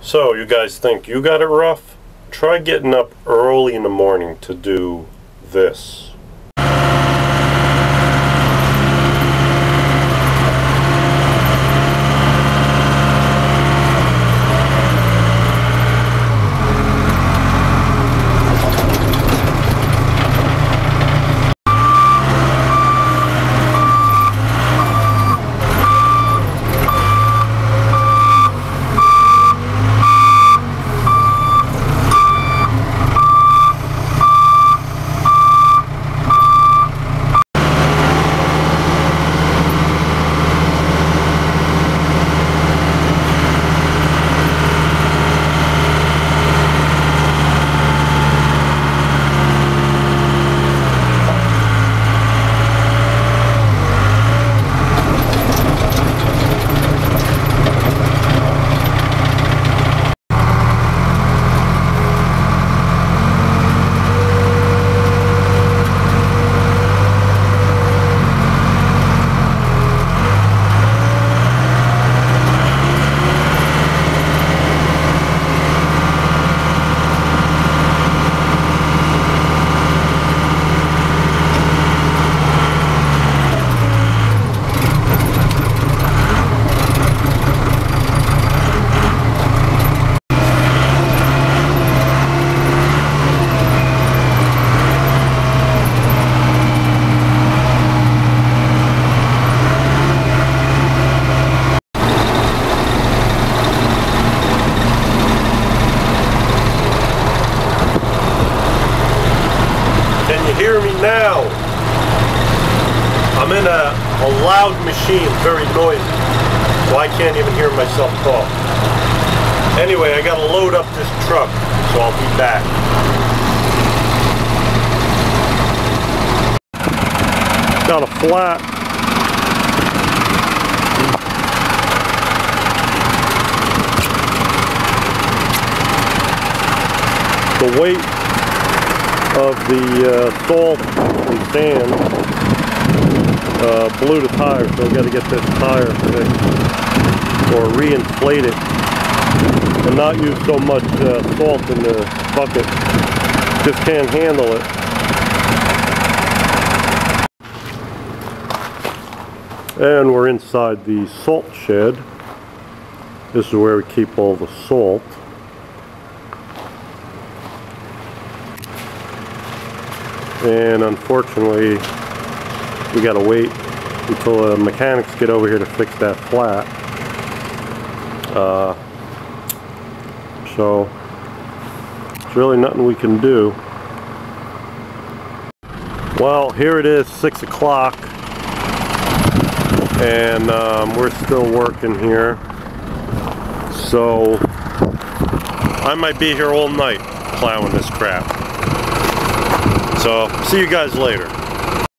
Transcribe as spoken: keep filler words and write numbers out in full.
So, you guys think you got it rough? Try getting up early in the morning to do this. Hear me now. I'm in a, a loud machine, very noisy, so I can't even hear myself talk. Anyway, I gotta load up this truck, so I'll be back. Got a flat. The weight of the uh, salt and sand uh, blew the tire, so I've got to get this tire fixed or re-inflate it and not use so much uh, salt in the bucket. Just can't handle it. And we're inside the salt shed. This is where we keep all the salt. And unfortunately, we gotta wait until the mechanics get over here to fix that flat. Uh, so, there's really nothing we can do. Well, here it is, six o'clock, and um, we're still working here. So, I might be here all night plowing this crap. So, see you guys later.